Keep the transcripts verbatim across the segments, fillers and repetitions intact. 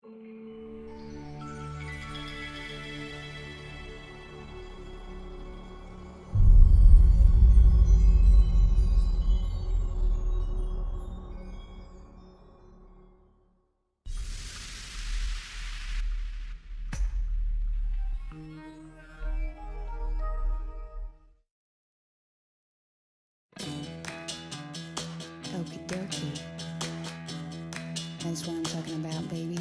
Okie dokie. That's what I'm talking about, baby.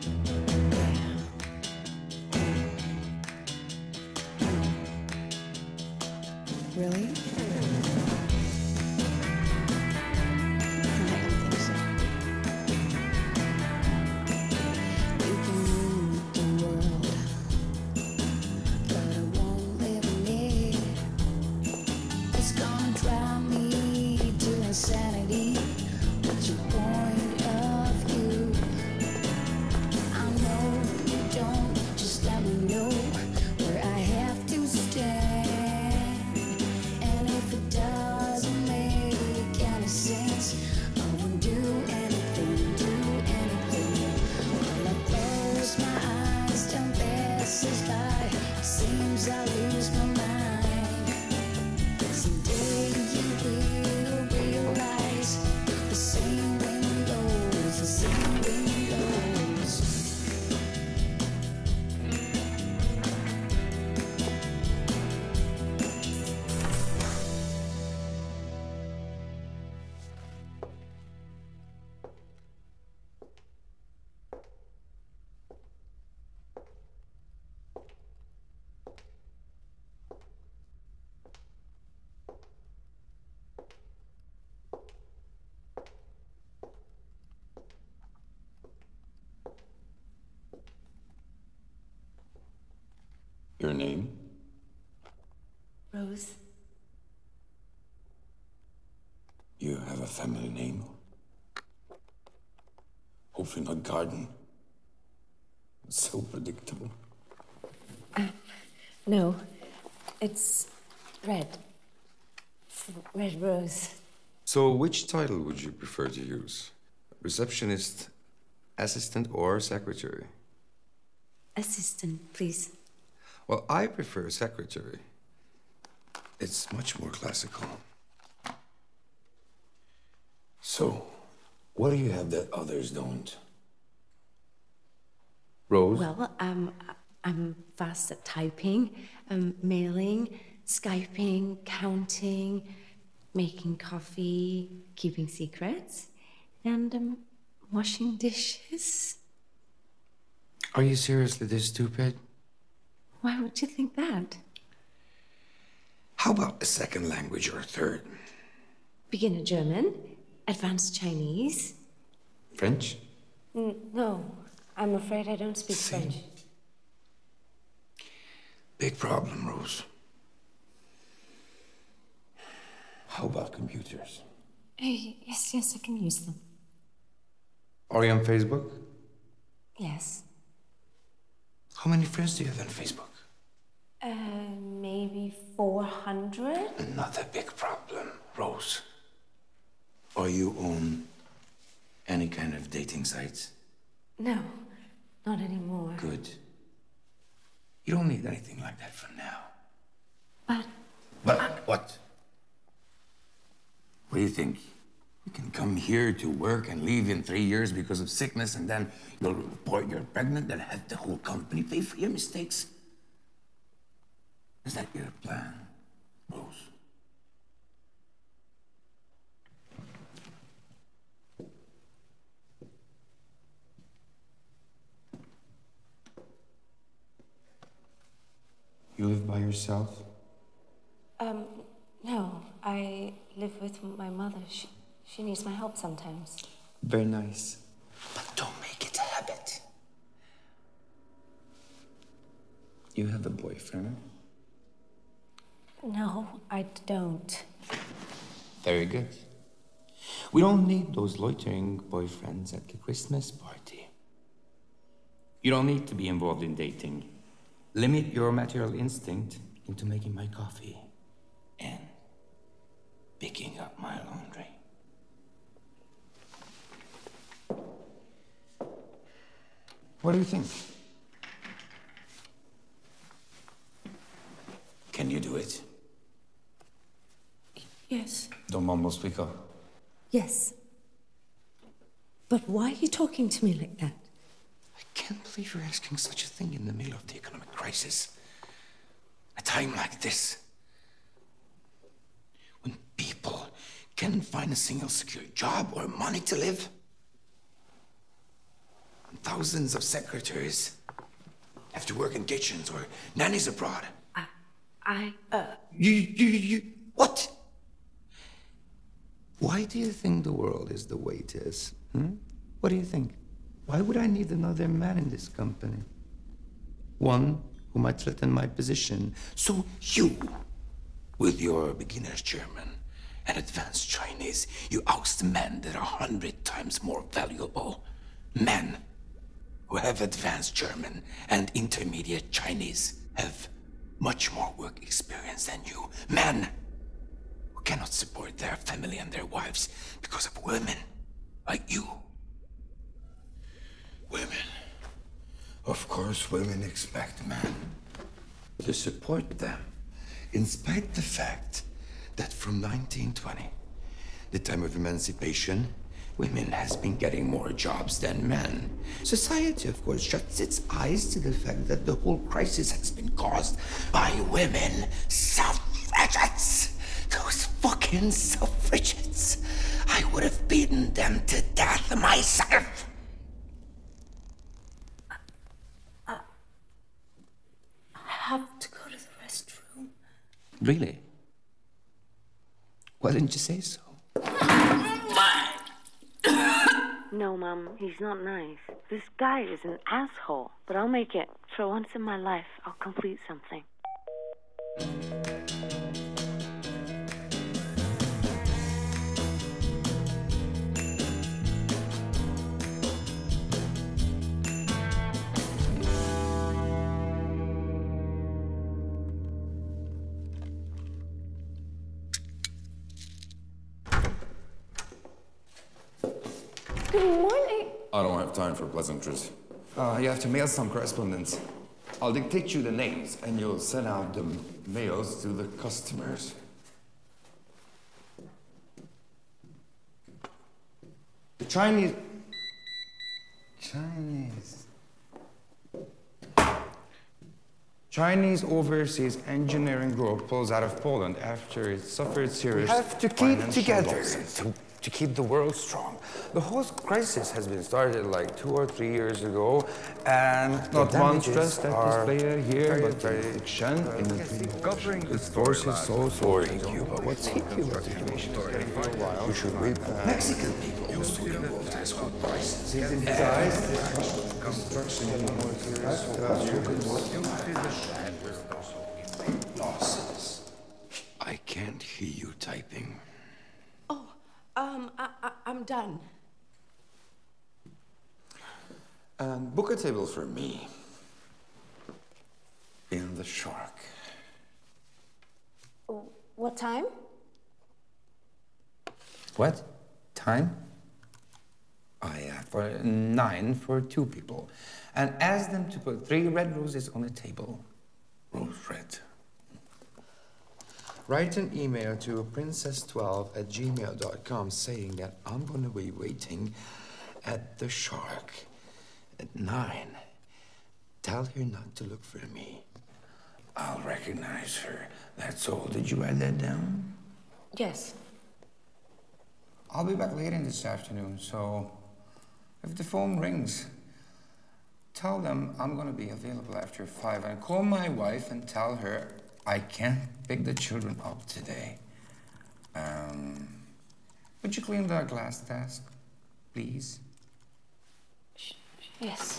Yeah. Really? I don't think so. You can rule the world, but I won't live in it. It's gonna drive me to insanity. What's your point of view? I know you don't, just let me know where I have to stand. And if it doesn't make any sense, I won't do anything, do anything. While I close my eyes, time passes by. Seems I lose my mind. Someday you will realize the same wind blows, the same wind blows. Your name? Rose. You have a family name? Hopefully not Garden. It's so predictable. Uh, no, it's Red. Red Rose. So which title would you prefer to use? Receptionist, assistant, or secretary? Assistant, please. Well, I prefer secretary. It's much more classical. So, what do you have that others don't? Rose? Well, um, I'm fast at typing, um, mailing, Skyping, counting, making coffee, keeping secrets, and um, washing dishes. Are you seriously this stupid? Why would you think that? How about a second language or a third? Beginner German, advanced Chinese. French? N no, I'm afraid I don't speak See? French. Big problem, Rose. How about computers? Hey, yes, yes, I can use them. Are you on Facebook? Yes. How many friends do you have on Facebook? Uh, maybe four hundred? Not a big problem, Rose. Are you on any kind of dating sites? No, not anymore. Good. You don't need anything like that for now. But... But what? What do you think? You can come here to work and leave in three years because of sickness, and then you'll report you're pregnant and have the whole company pay for your mistakes? Is that your plan, Rose? You live by yourself? Um, no, I live with my mother. She, she needs my help sometimes. Very nice. But don't make it a habit. You have a boyfriend? No, I don't. Very good. We don't need those loitering boyfriends at the Christmas party. You don't need to be involved in dating. Limit your material instinct into making my coffee and picking up my laundry. What do you think? Can you do it? Yes. Don't mumble, speak up. Yes. But why are you talking to me like that? I can't believe you're asking such a thing in the middle of the economic crisis. A time like this, when people can't find a single secure job or money to live, and thousands of secretaries have to work in kitchens or nannies abroad. I, I, uh... You, you, you, what? Why do you think the world is the way it is? Hmm? What do you think? Why would I need another man in this company? One who might threaten my position. So you, with your beginner's German and advanced Chinese, you oust men that are a hundred times more valuable. Men who have advanced German and intermediate Chinese have much more work experience than you. Men who cannot support their family and their wives because of women like you. Women. Of course, women expect men to support them, in spite the fact that from nineteen twenty, the time of emancipation, women has been getting more jobs than men. Society, of course, shuts its eyes to the fact that the whole crisis has been caused by women suffragettes. Those fucking suffragettes. I would have beaten them to death myself. I have to go to the restroom. Really? Why didn't you say so? No, Mom, he's not nice. This guy is an asshole. But I'll make it. For once in my life, I'll complete something. Good morning. I don't have time for pleasantries. Uh, you have to mail some correspondence. I'll dictate you the names, and you'll send out the mails to the customers. The Chinese... Chinese... Chinese Overseas Engineering Group pulls out of Poland after it suffered serious We have to keep financial together losses. to, to keep the world strong. The whole crisis has been started like two or three years ago, and Not the one damages stress that are is player here, very, but very fiction in the covering It forces so for Cuba. What's hit Cuba situation is getting for a while. You should read that. Mexican people used to be involved in this whole crisis. in his eyes, construction Losses. I can't hear you typing. Oh, um, I, I, I'm done. And book a table for me in the Shark. What time? What? Time? Oh, yeah, for nine for two people. And ask them to put three red roses on the table. Rose red. Write an email to princess twelve at gmail dot com saying that I'm going to be waiting at the Shark at nine. Tell her not to look for me. I'll recognize her. That's all. Did you write that down? Yes. I'll be back later this afternoon, so if the phone rings, tell them I'm gonna be available after five, and call my wife and tell her I can't pick the children up today. Um, would you clean the glass desk, please? Yes.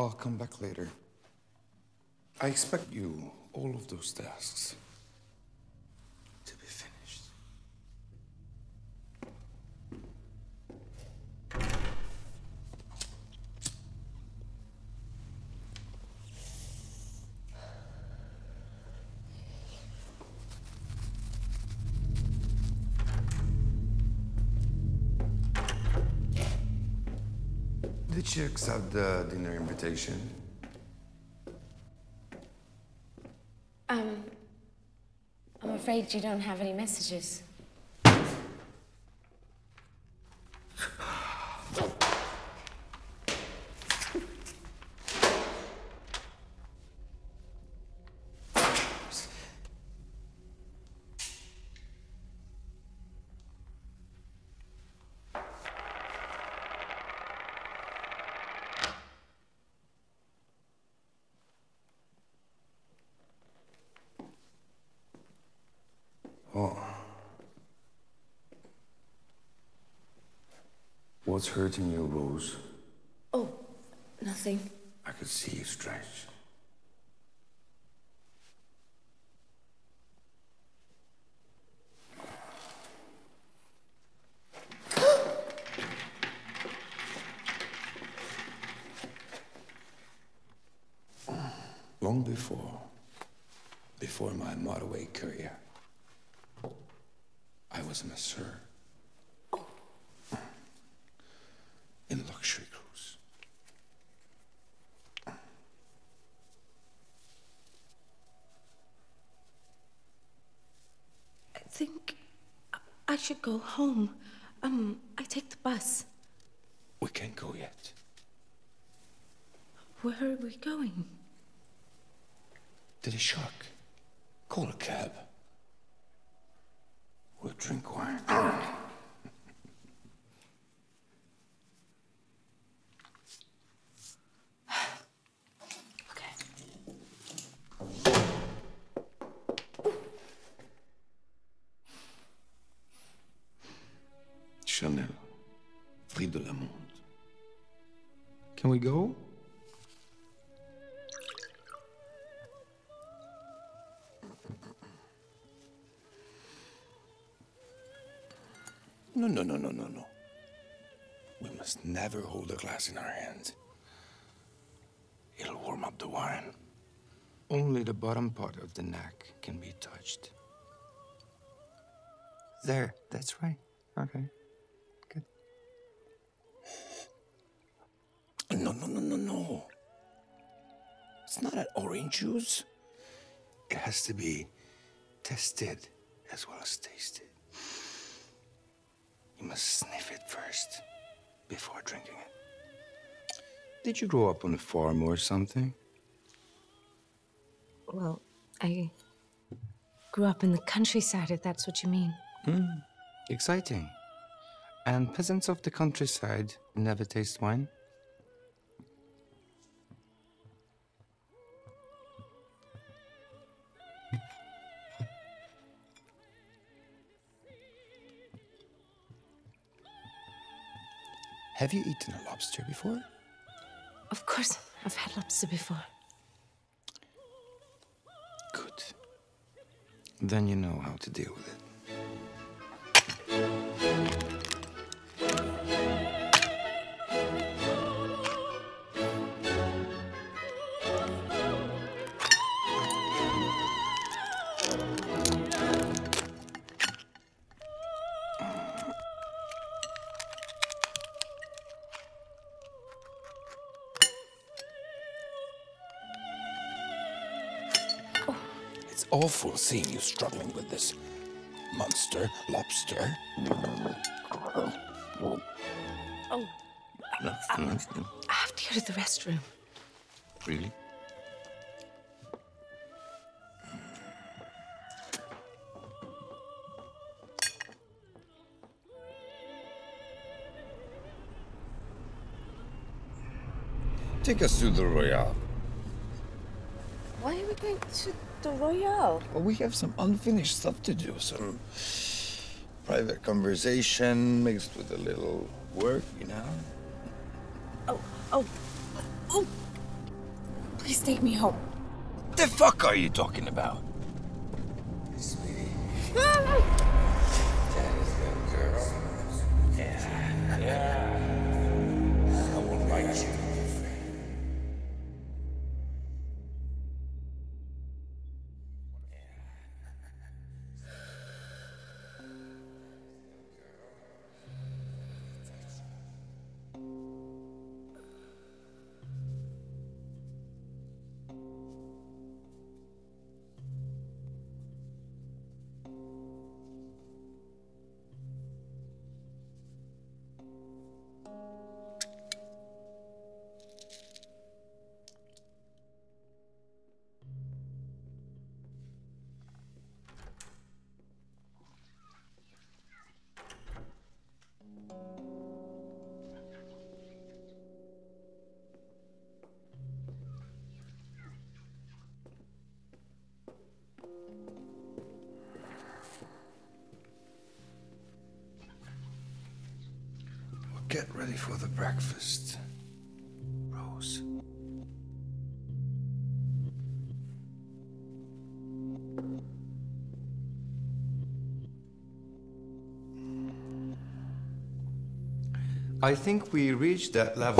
I'll come back later. I expect you, all of those tasks, to be finished. Did she accept the dinner invitation? Um, I'm afraid you don't have any messages. Oh. What's hurting you, Rose? Oh, nothing. I could see you stretch. Long before, before my motorway career, I was a masseur. In luxury cruise. I think I should go home. Um, I take the bus. We can't go yet. Where are we going? To the shack. Call a cab. We'll drink wine. Okay. Chanel, Prix de la Monde. Can we go? No, no, no, no, no, no. We must never hold a glass in our hand. It'll warm up the wine. Only the bottom part of the neck can be touched. There, that's right. Okay, good. No, no, no, no, no. It's not an orange juice. It has to be tested as well as tasted. You must sniff it first before drinking it. Did you grow up on a farm or something? Well, I grew up in the countryside, if that's what you mean. Hmm, exciting. And peasants of the countryside never taste wine? Have you eaten a lobster before? Of course, I've had lobster before. Good. Then you know how to deal with it. It's awful seeing you struggling with this monster lobster. Oh, No, I, no, no. I have to go to the restroom. Really? Take us to the Royale. Why are we going to the Royale? Well, we have some unfinished stuff to do. Some private conversation mixed with a little work, you know? Oh, oh, oh! Please take me home. What the fuck are you talking about? Sweetie. Ah! Daddy's good girl. Yeah, yeah. I will write you. Get ready for the breakfast, Rose. I think we reached that level.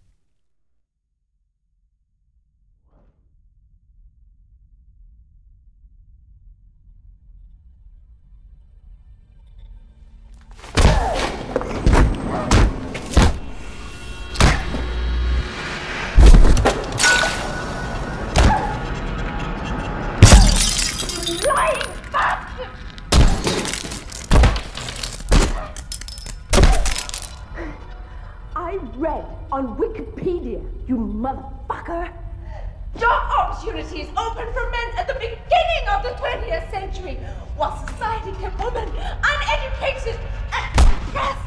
I read on Wikipedia, you motherfucker. Job opportunities open for men at the beginning of the twentieth century, while society kept women uneducated and oppressed.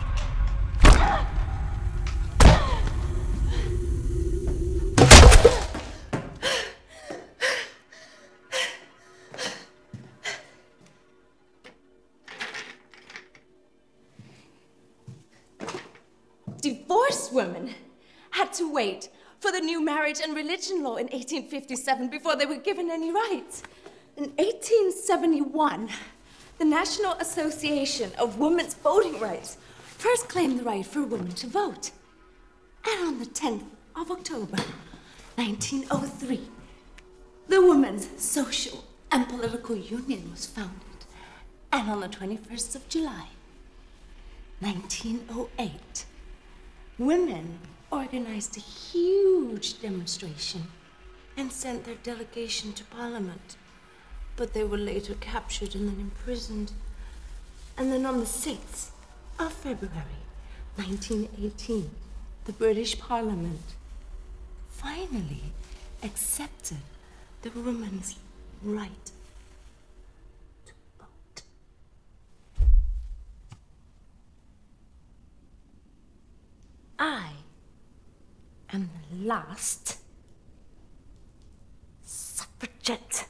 Divorced women had to wait for the new marriage and religion law in eighteen fifty-seven before they were given any rights. In eighteen seventy-one, the National Association of Women's Voting Rights first claimed the right for women to vote. And on the tenth of October, nineteen oh three, the Women's Social and Political Union was founded. And on the twenty-first of July, nineteen oh eight, women organized a huge demonstration and sent their delegation to Parliament. But they were later captured and then imprisoned. And then on the sixth of February, nineteen eighteen, the British Parliament finally accepted the women's right to vote. I am the last suffragette.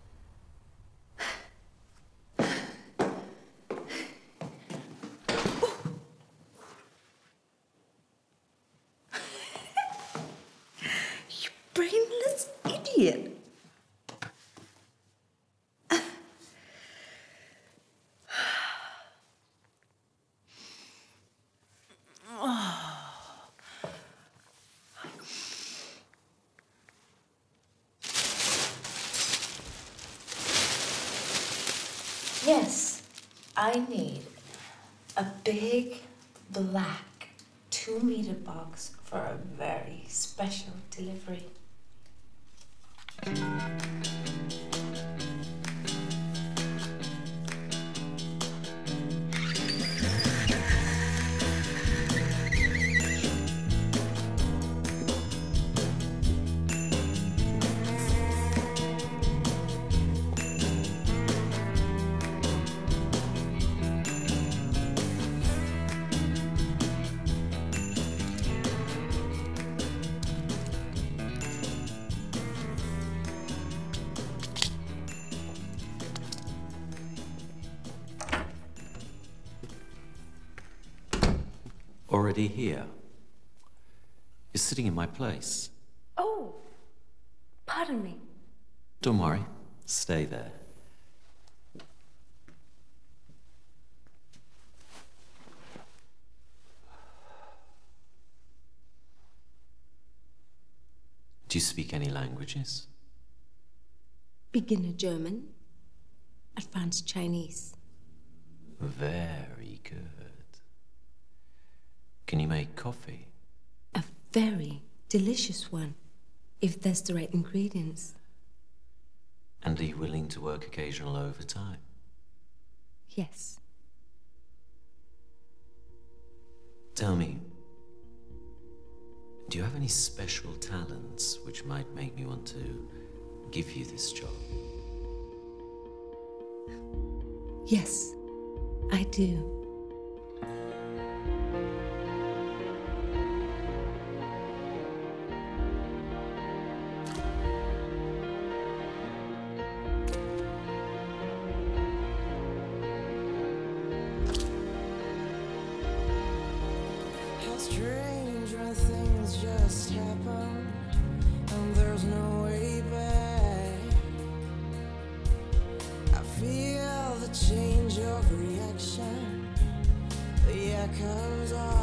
You brainless idiot. Yes, I need a big black two meter box for a very special delivery. Already here? You're sitting in my place. Oh, Pardon me. Don't worry. Stay there. Do you speak any languages? Beginner German, advanced Chinese. Very good. Can you make coffee? A very delicious one, if there's the right ingredients. And are you willing to work occasional overtime? Yes. Tell me, do you have any special talents which might make me want to give you this job? Yes, I do. How strange when things just happen and there's no way back. I feel the change of reaction, the echoes are